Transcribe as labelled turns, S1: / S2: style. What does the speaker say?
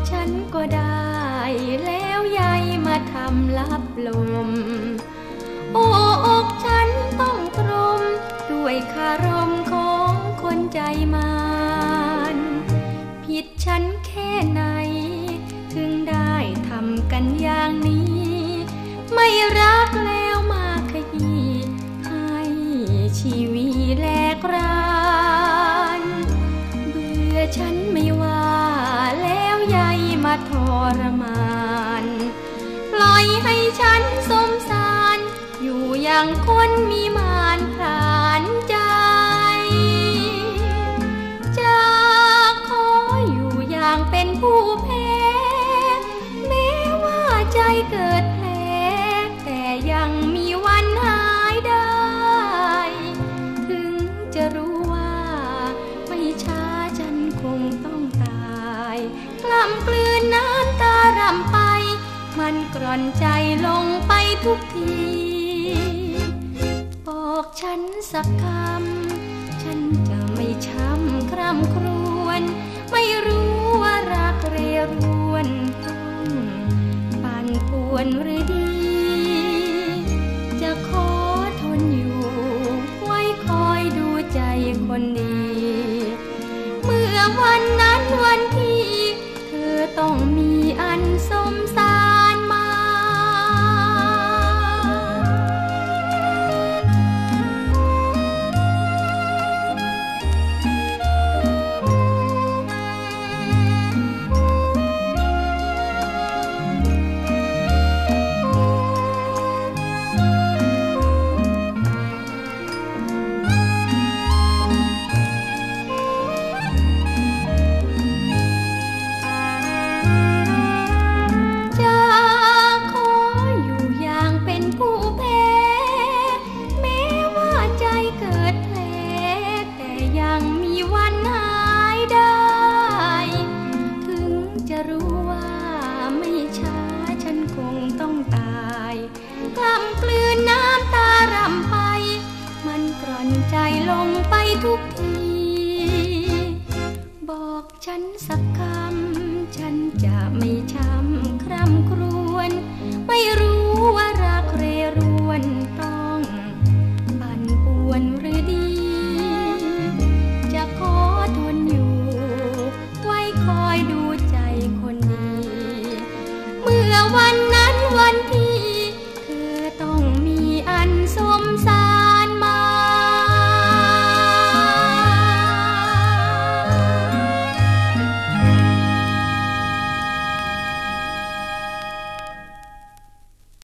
S1: ฉันก็ได้แล้วยายมาทำลับลมโอ้อกฉันต้องตรมด้วยคารมของคนใจมารผิดฉันแค่ไหนถึงได้ทำกันอย่างนี้ไม่รักแล้วมาขยี้ให้ชีวิตแลกรานเบื่อฉันไม่ว่าแล้วยายมาทรมานปล่อยให้ฉันสมสารอยู่อย่างคนมีมารผลานใจจะขออยู่อย่างเป็นผู้แพ้แม้ว่าใจเกิดแผลแต่ยังมีวันหายได้ถึงจะรู้ว่าไม่ช้าฉันคงต้องตายกล้ำกลืนน้ำตารำไปมันกร่อนใจลงไปทุกทีบอกฉันสักคำฉันจะไม่ช้ำคร่ำครวญไม่รู้ว่ารักเรรวนต้องปั่นป่วนหรือดีจะขอทนอยู่ไว้คอยดูใจคนดีเมื่อวันนั้นวันที่เธอต้องมีอันสมสารมาใจลงไปทุกทีบอกฉันสักคำฉันจะไม่ช้า